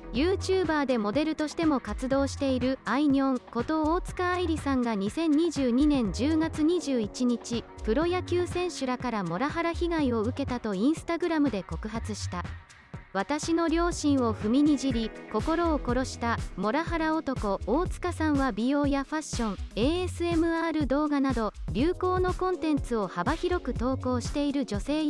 YouTuber でモデルとしても活動しているあいにょんこと大塚愛里さんが2022年10月21日、プロ野球選手らからモラハラ被害を受けたとインスタグラムで告発した。私の両親を踏みにじり心を殺したモラハラ男大塚さんは美容やファッション、ASMR 動画など流行のコンテンツを幅広く投稿している女性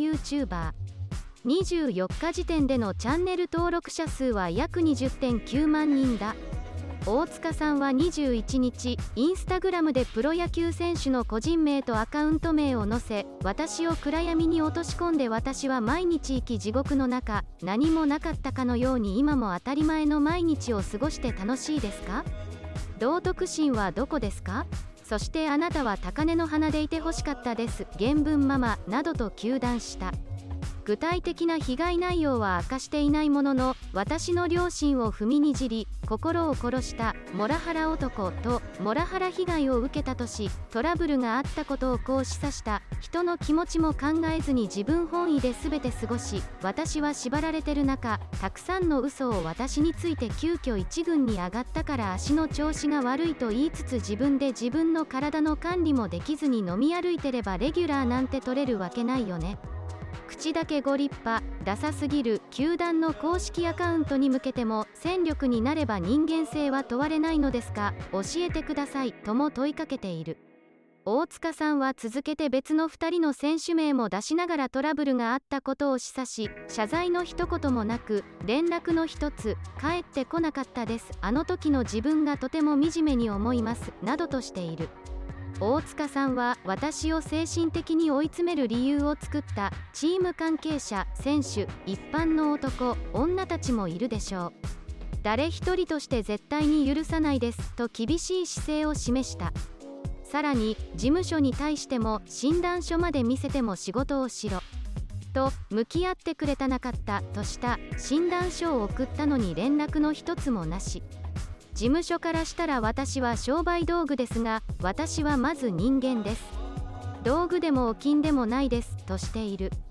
YouTuber。24日時点でのチャンネル登録者数は約 20.9 万人だ。大塚さんは21日、インスタグラムでプロ野球選手の個人名とアカウント名を載せ、私を暗闇に落とし込んで私は毎日生き地獄の中、何もなかったかのように今も当たり前の毎日を過ごして楽しいですか？道徳心はどこですか？そしてあなたは高嶺の花でいてほしかったです。原文ママなどと糾弾した。具体的な被害内容は明かしていないものの、私の両親を踏みにじり心を殺したモラハラ男とモラハラ被害を受けたとし、トラブルがあったことをこう示唆した。人の気持ちも考えずに自分本位で全て過ごし、私は縛られてる中、たくさんの嘘を私について急遽一軍に上がったから足の調子が悪いと言いつつ自分で自分の体の管理もできずに飲み歩いてればレギュラーなんて取れるわけないよね。口だけご立派、ダサすぎる。球団の公式アカウントに向けても戦力になれば人間性は問われないのですか？教えてくださいとも問いかけている。大塚さんは続けて別の2人の選手名も出しながらトラブルがあったことを示唆し、謝罪の一言もなく連絡の一つ、返ってこなかったです。あの時の自分がとても惨めに思いますなどとしている。大塚さんは私を精神的に追い詰める理由を作ったチーム関係者、選手、一般の男、女たちもいるでしょう。誰一人として絶対に許さないですと厳しい姿勢を示した。さらに事務所に対しても診断書まで見せても仕事をしろと向き合ってくれたなかったとした診断書を送ったのに連絡の一つもなし。事務所からしたら私は商売道具ですが、私はまず人間です。道具でもお金でもないですとしている。